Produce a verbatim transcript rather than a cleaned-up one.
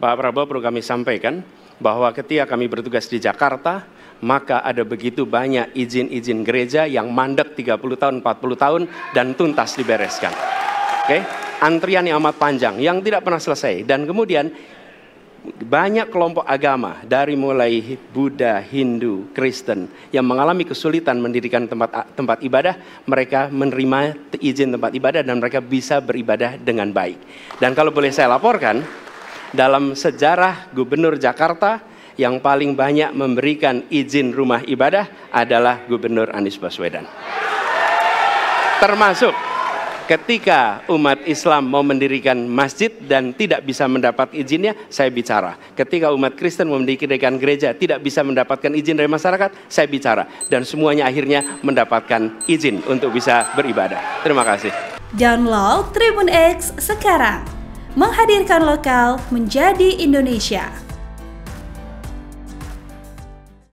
Pak Prabowo, perlu kami sampaikan bahwa ketika kami bertugas di Jakarta, maka ada begitu banyak izin-izin gereja yang mandek tiga puluh tahun, empat puluh tahun, dan tuntas dibereskan. Oke, antrian yang amat panjang, yang tidak pernah selesai. Dan kemudian banyak kelompok agama, dari mulai Buddha, Hindu, Kristen, yang mengalami kesulitan mendirikan tempat tempat ibadah, mereka menerima izin tempat ibadah dan mereka bisa beribadah dengan baik. Dan kalau boleh saya laporkan, dalam sejarah Gubernur Jakarta yang paling banyak memberikan izin rumah ibadah adalah Gubernur Anies Baswedan. Termasuk ketika umat Islam mau mendirikan masjid dan tidak bisa mendapat izinnya, saya bicara. Ketika umat Kristen mau mendirikan gereja tidak bisa mendapatkan izin dari masyarakat, saya bicara. Dan semuanya akhirnya mendapatkan izin untuk bisa beribadah. Terima kasih. Download Tribun X sekarang. Menghadirkan lokal menjadi Indonesia.